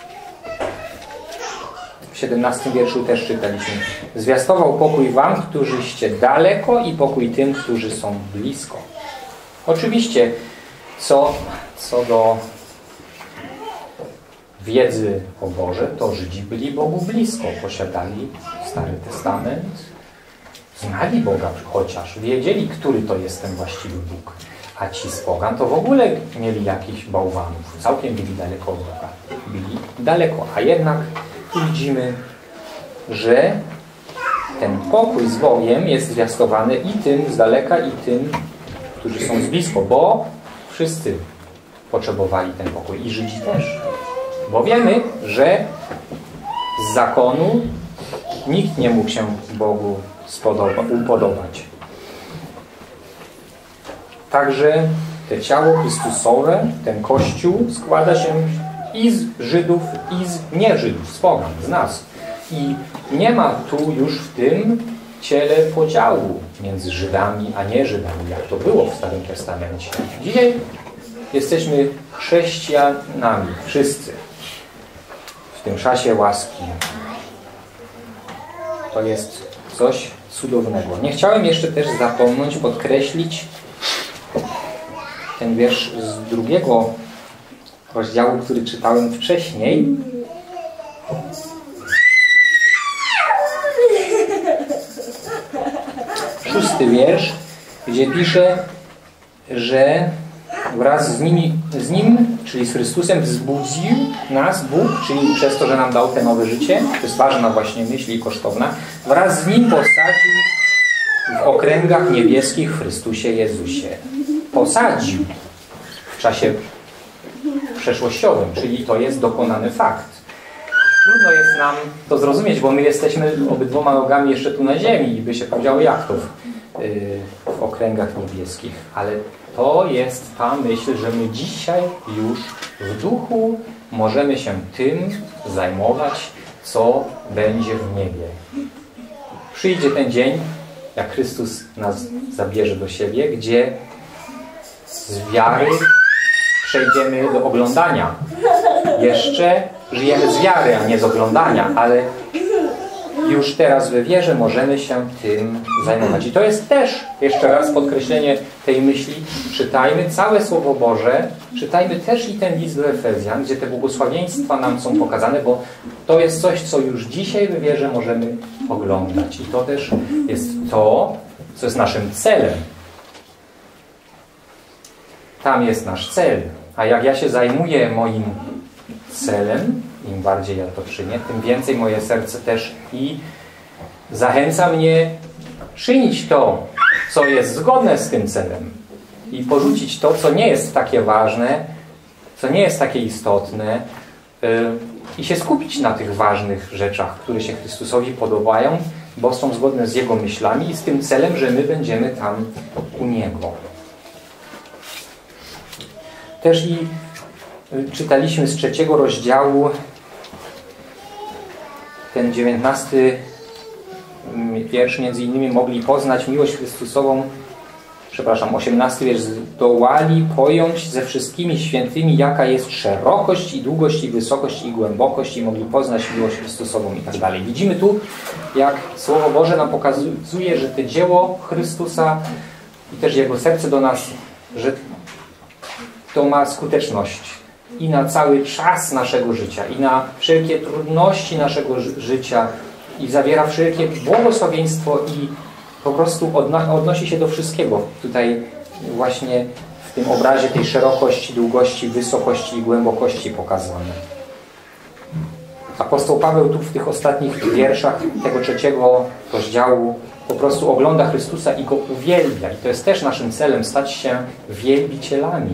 w 17 wierszu też czytaliśmy: zwiastował pokój wam, którzyście daleko, i pokój tym, którzy są blisko. Oczywiście, co do wiedzy o Boże, to Żydzi byli Bogu blisko, posiadali Stary Testament, znali Boga chociaż, wiedzieli, który to jest ten właściwy Bóg. A ci z pogan to w ogóle mieli jakichś bałwanów. Całkiem byli daleko od Boga. Byli daleko, a jednak tu widzimy, że ten pokój z Bogiem jest zwiastowany i tym z daleka, i tym, którzy są z blisko, bo wszyscy potrzebowali ten pokój. I Żydzi też. Bo wiemy, że z zakonu nikt nie mógł się Bogu upodobać. Także te ciało Chrystusowe, ten Kościół składa się i z Żydów, i z nie-Żydów, z pogan, z nas. I nie ma tu już w tym ciele podziału między Żydami a nie-Żydami, jak to było w Starym Testamencie. Dzisiaj jesteśmy chrześcijanami, wszyscy. W tym czasie łaski. To jest coś cudownego. Nie chciałem jeszcze też zapomnieć, podkreślić ten wiersz z 2 rozdziału, który czytałem wcześniej. Szósty wiersz, gdzie pisze, że wraz z Nim, czyli z Chrystusem, wzbudził nas Bóg, czyli przez to, że nam dał te nowe życie. To jest ważna właśnie myśl i kosztowna. Wraz z Nim posadził w okręgach niebieskich w Chrystusie Jezusie. Posadził w czasie przeszłościowym, czyli to jest dokonany fakt. Trudno jest nam to zrozumieć, bo my jesteśmy obydwoma nogami jeszcze tu na ziemi i by się powiedziało, jak to w okręgach niebieskich. Ale to jest ta myśl, że my dzisiaj już w duchu możemy się tym zajmować, co będzie w niebie. Przyjdzie ten dzień, jak Chrystus nas zabierze do siebie, gdzie z wiary przejdziemy do oglądania. Jeszcze żyjemy z wiary, a nie z oglądania, ale już teraz we wierze możemy się tym zajmować. I to jest też, jeszcze raz podkreślenie tej myśli, czytajmy całe Słowo Boże, czytajmy też i ten list do Efezjan, gdzie te błogosławieństwa nam są pokazane, bo to jest coś, co już dzisiaj we wierze możemy oglądać. I to też jest to, co jest naszym celem. Tam jest nasz cel. A jak ja się zajmuję moim celem, im bardziej ja to czynię, tym więcej moje serce też i zachęca mnie czynić to, co jest zgodne z tym celem i porzucić to, co nie jest takie ważne, co nie jest takie istotne i się skupić na tych ważnych rzeczach, które się Chrystusowi podobają, bo są zgodne z Jego myślami i z tym celem, że my będziemy tam u Niego. Też i czytaliśmy z 3 rozdziału ten 19 wiersz, między innymi mogli poznać miłość Chrystusową, 18 wiersz, zdołali pojąć ze wszystkimi świętymi, jaka jest szerokość i długość i wysokość i głębokość, i mogli poznać miłość Chrystusową i tak dalej. Widzimy tu, jak Słowo Boże nam pokazuje, że to dzieło Chrystusa i też Jego serce do nas, że to ma skuteczność i na cały czas naszego życia, i na wszelkie trudności naszego życia, i zawiera wszelkie błogosławieństwo i po prostu odnosi się do wszystkiego. Tutaj właśnie w tym obrazie tej szerokości, długości, wysokości i głębokości pokazane. Apostoł Paweł tu w tych ostatnich wierszach tego 3 rozdziału po prostu ogląda Chrystusa i Go uwielbia. I to jest też naszym celem, stać się wielbicielami.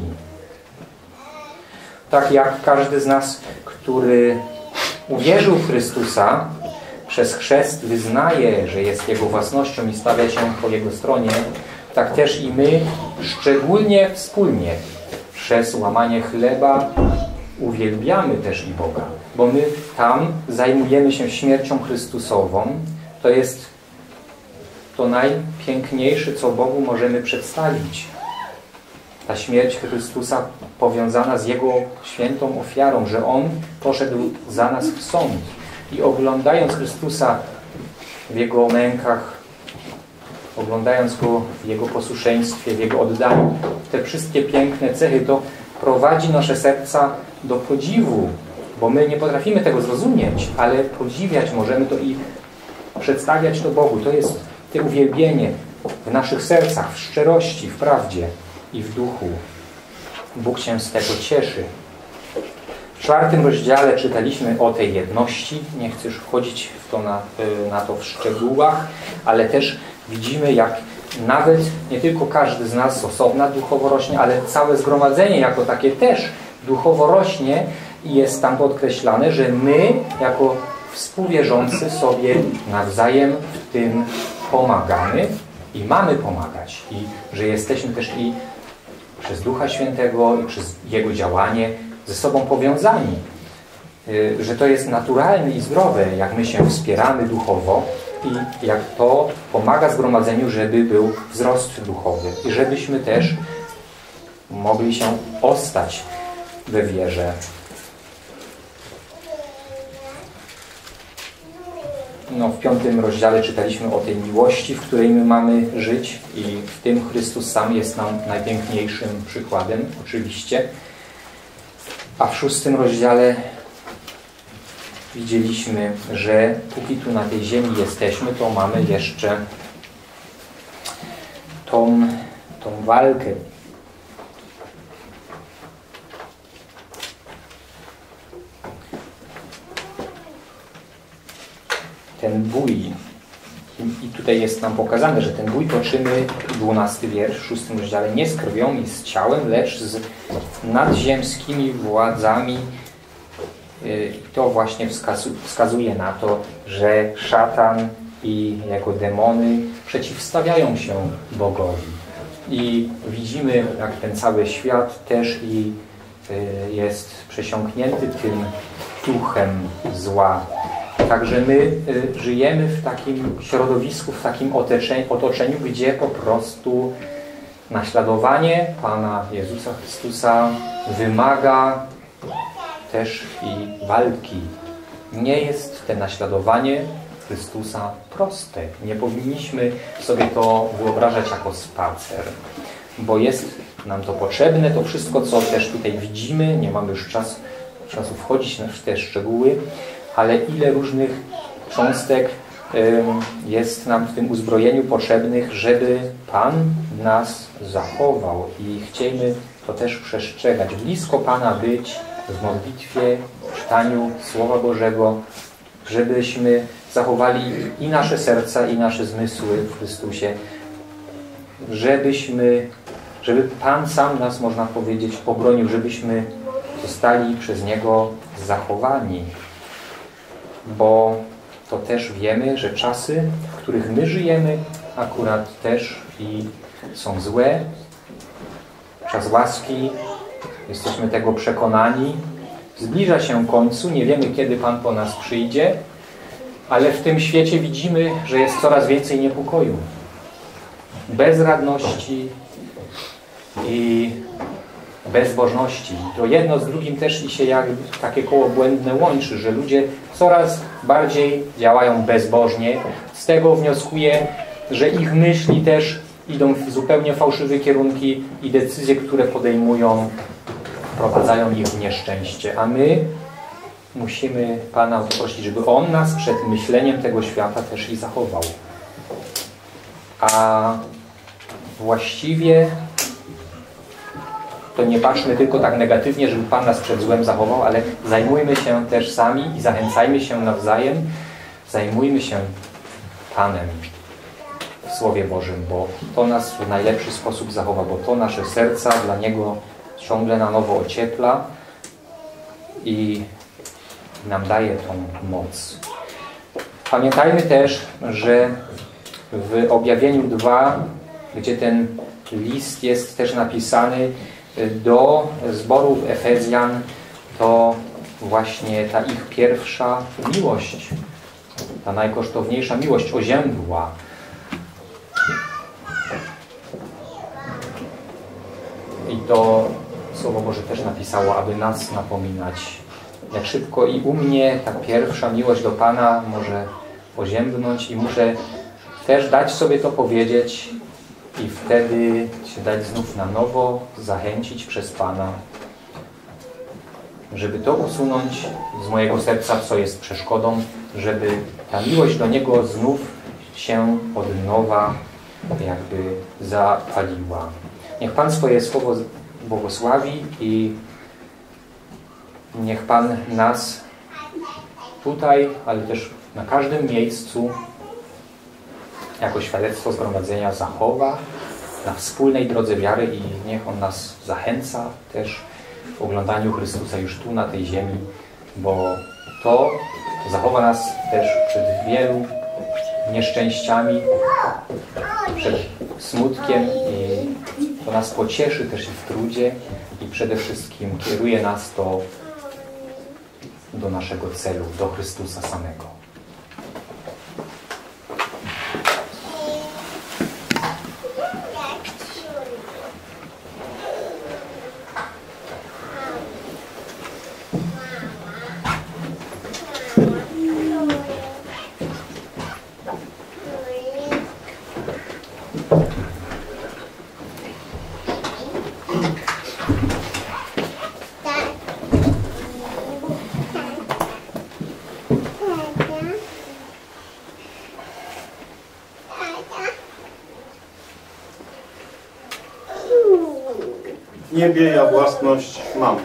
Tak jak każdy z nas, który uwierzył w Chrystusa, przez chrzest wyznaje, że jest Jego własnością i stawia się po Jego stronie, tak też i my szczególnie wspólnie przez łamanie chleba uwielbiamy też i Boga. Bo my tam zajmujemy się śmiercią Chrystusową. To jest to najpiękniejsze, co Bogu możemy przedstawić. Ta śmierć Chrystusa powiązana z Jego świętą ofiarą, że On poszedł za nas w sąd. I oglądając Chrystusa w Jego mękach, oglądając Go w Jego posłuszeństwie, w Jego oddaniu, te wszystkie piękne cechy, to prowadzi nasze serca do podziwu, bo my nie potrafimy tego zrozumieć, ale podziwiać możemy to i przedstawiać to Bogu. To jest to uwielbienie w naszych sercach, w szczerości, w prawdzie i w duchu. Bóg się z tego cieszy. W 4 rozdziale czytaliśmy o tej jedności. Nie chcę już wchodzić w to na to w szczegółach, ale też widzimy, jak nawet nie tylko każdy z nas osobna duchowo rośnie, ale całe zgromadzenie jako takie też duchowo rośnie i jest tam podkreślane, że my jako współwierzący sobie nawzajem w tym pomagamy i mamy pomagać. I że jesteśmy też i przez Ducha Świętego i przez Jego działanie ze sobą powiązani. Że to jest naturalne i zdrowe, jak my się wspieramy duchowo i jak to pomaga zgromadzeniu, żeby był wzrost duchowy i żebyśmy też mogli się ostać we wierze. No, w 5 rozdziale czytaliśmy o tej miłości, w której my mamy żyć i w tym Chrystus sam jest nam najpiękniejszym przykładem, oczywiście. A w 6 rozdziale widzieliśmy, że póki tu na tej ziemi jesteśmy, to mamy jeszcze tą walkę. Ten bój. I tutaj jest nam pokazane, że ten bój toczymy, 12 wiersz w 6 rozdziale, nie z krwią i z ciałem, lecz z nadziemskimi władzami. I to właśnie wskazuje na to, że szatan i jego demony przeciwstawiają się Bogowi. I widzimy, jak ten cały świat też i jest przesiąknięty tym duchem zła. Także my żyjemy w takim środowisku, w takim otoczeniu, gdzie po prostu naśladowanie Pana Jezusa Chrystusa wymaga też i walki. Nie jest to naśladowanie Chrystusa proste. Nie powinniśmy sobie to wyobrażać jako spacer, bo jest nam to potrzebne, to wszystko, co też tutaj widzimy, nie mamy już czasu wchodzić w te szczegóły, ale ile różnych cząstek jest nam w tym uzbrojeniu potrzebnych, żeby Pan nas zachował i chcielibyśmy to też przestrzegać. Blisko Pana być w modlitwie, w czytaniu Słowa Bożego, żebyśmy zachowali i nasze serca, i nasze zmysły w Chrystusie, żeby Pan sam nas, można powiedzieć, obronił, żebyśmy zostali przez Niego zachowani. Bo to też wiemy, że czasy, w których my żyjemy, akurat też i są złe. Czas łaski, jesteśmy tego przekonani. Zbliża się końcu, nie wiemy, kiedy Pan po nas przyjdzie, ale w tym świecie widzimy, że jest coraz więcej niepokoju, bezradności i bezbożności. To jedno z drugim też i się jak takie koło błędne łączy, że ludzie coraz bardziej działają bezbożnie. Z tego wnioskuję, że ich myśli też idą w zupełnie fałszywe kierunki i decyzje, które podejmują, wprowadzają ich w nieszczęście. A my musimy Pana prosić, żeby On nas przed myśleniem tego świata też i zachował. A właściwie to nie patrzmy tylko tak negatywnie, żeby Pan nas przed złem zachował, ale zajmujmy się też sami i zachęcajmy się nawzajem. Zajmujmy się Panem w Słowie Bożym, bo to nas w najlepszy sposób zachowa, bo to nasze serca dla Niego ciągle na nowo ociepla i nam daje tą moc. Pamiętajmy też, że w Objawieniu 2, gdzie ten list jest też napisany do zboru w Efezjan, to właśnie ta ich pierwsza miłość, ta najkosztowniejsza miłość oziębła. I to Słowo Boże też napisało, aby nas napominać. Jak szybko i u mnie ta pierwsza miłość do Pana może oziębnąć i muszę też dać sobie to powiedzieć i wtedy się dać znów na nowo, zachęcić przez Pana, żeby to usunąć z mojego serca, co jest przeszkodą, żeby ta miłość do Niego znów się od nowa jakby zapaliła. Niech Pan swoje słowo błogosławi i niech Pan nas tutaj, ale też na każdym miejscu jako świadectwo zgromadzenia zachowa na wspólnej drodze wiary i niech On nas zachęca też w oglądaniu Chrystusa już tu na tej ziemi, bo to zachowa nas też przed wielu nieszczęściami, przed smutkiem i to nas pocieszy też i w trudzie i przede wszystkim kieruje nas to do naszego celu, do Chrystusa samego. W niebie ja własność mam.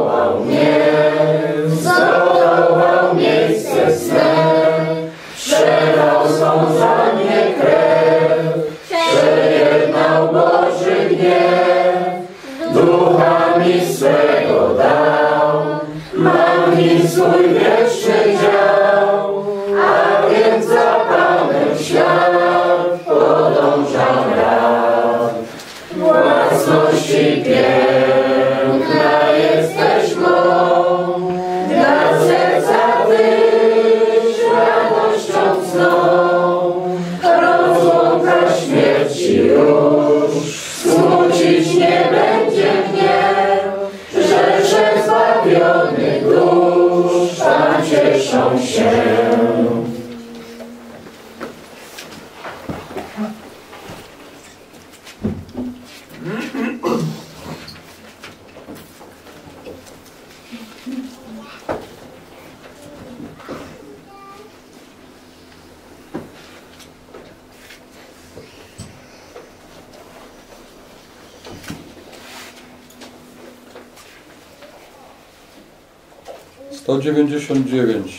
Miejsce swe, piękna jesteś mą, dla serca Tyś radością sną. Rozłąka śmierci już smucić nie będzie mnie, rzesze zbawionych dusz tam cieszą się. Sto 99.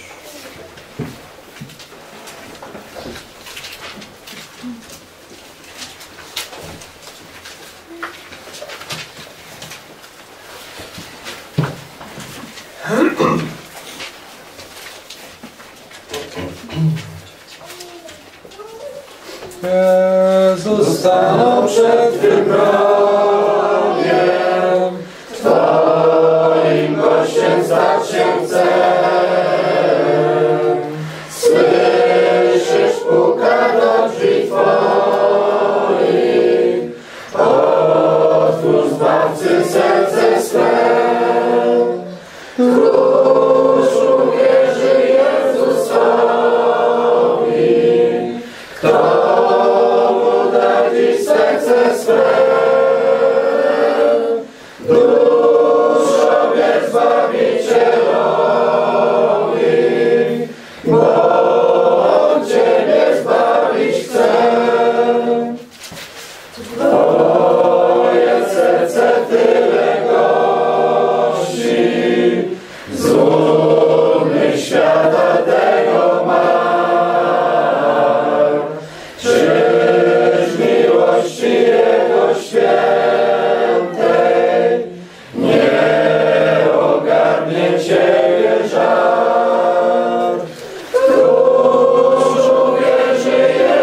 Jezus stanął przed Twym progiem, Twoim gościem stać się chce. Słyszysz, puka do drzwi Twoich, otwórz Zbawcy serce swe. Któż uwierzy Jezusowi, kto mu da dziś serce swe. Duszowie Zbawicielowi, bo On Ciebie zbawić chce. Twoje serce tyle gości, z dumnych świata tego ma. Czyż miłości Jego świętej nie ogarnie Ciebie żal? Któż uwierzy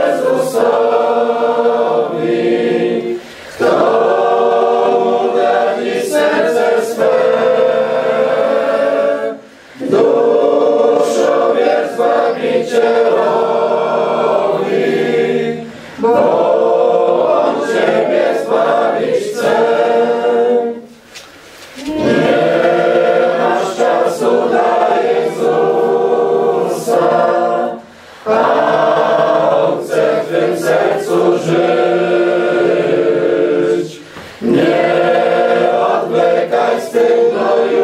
Jezusowi, kto mu da dziś serce swe? Duszowie Zbawicielowi, bo On Ciebie zbawić chce. Nie masz czasu dla Jezusa, a On chce w Twym sercu żyć. Nie odwlekaj z tym do